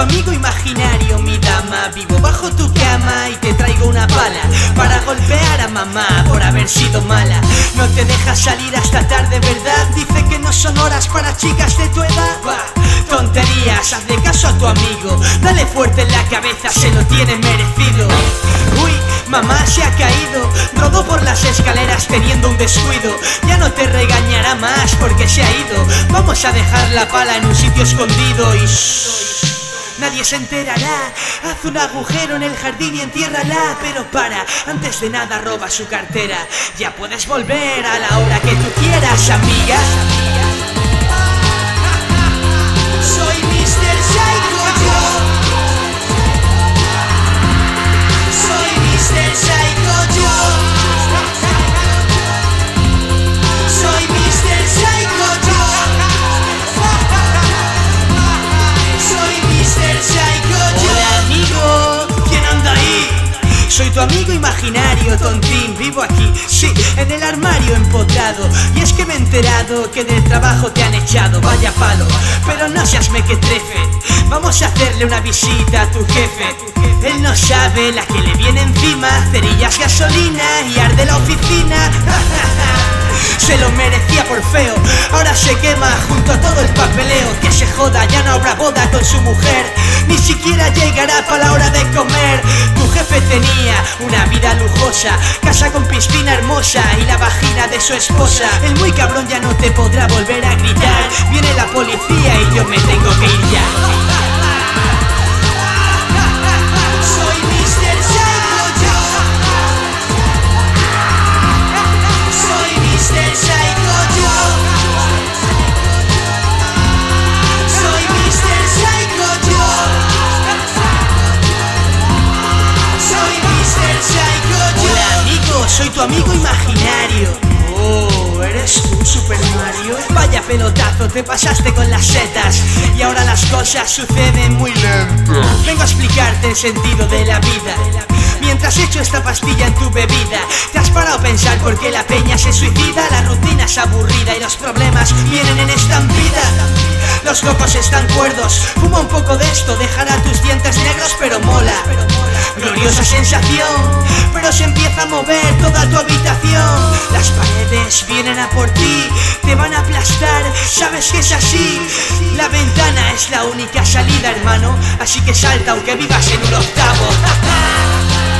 tu amigo imaginario, mi dama. Vivo bajo tu cama y te traigo una pala para golpear a mamá por haber sido mala. No te dejas salir hasta tarde, ¿verdad? Dice que no son horas para chicas de tu edad. Bah, tonterías, hazle caso a tu amigo. Dale fuerte en la cabeza, se lo tiene merecido. Uy, mamá se ha caído, rodó por las escaleras teniendo un descuido. Ya no te regañará más porque se ha ido. Vamos a dejar la pala en un sitio escondido y nadie se enterará. Haz un agujero en el jardín y entiérrala. Pero para, antes de nada roba su cartera. Ya puedes volver a la hora que tú quieras, amiga. Soy Mr. Psycho yo. Soy Mr. Psycho yo. Soy Mr. Psycho yo. Soy Mr. Psycho yo. Hola amigo, ¿quién anda ahí? Soy tu amigo imaginario, tontín, vivo aquí, sí, en el armario empotrado. Y es que me he enterado que del trabajo te han echado, vaya palo. Pero no seas mequetrefe, vamos a hacerle una visita a tu jefe. Él no sabe la que le viene encima, cerillas, gasolina y arde la oficina. Se lo merecía por feo, ahora se quema junto a todo el papeleo. Que se joda, ya no habrá boda con su mujer, ni siquiera llegará para la hora de comer. Tu jefe tenía una vida lujosa, casa con piscina hermosa y la vagina de su esposa. El muy cabrón ya no te podrá volver a gritar. Viene la policía y yo me tengo que ir ya. Soy Mr. Psycho yo. Soy Mr. Psycho yo. Soy Mr. Psycho yo. Soy Mr. Psycho yo. Hola amigo, soy tu amigo imaginario. Oh, ¿eres tú, Super Mario? Vaya pelotazo, te pasaste con las setas y ahora las cosas suceden muy lento. Vengo a explicarte el sentido de la vida. Mientras echo esta pastilla en tu bebida, ¿te has parado a pensar por qué la peña se suicida? La rutina es aburrida y los problemas vienen en estampida. Los locos están cuerdos, fuma un poco de esto, dejará tus dientes negros pero mola. Gloriosa sensación, pero se empieza a mover toda tu habitación. Las paredes vienen a por ti, te van a aplastar, sabes que es así. La ventana es la única salida, hermano, así que salta aunque vivas en un octavo.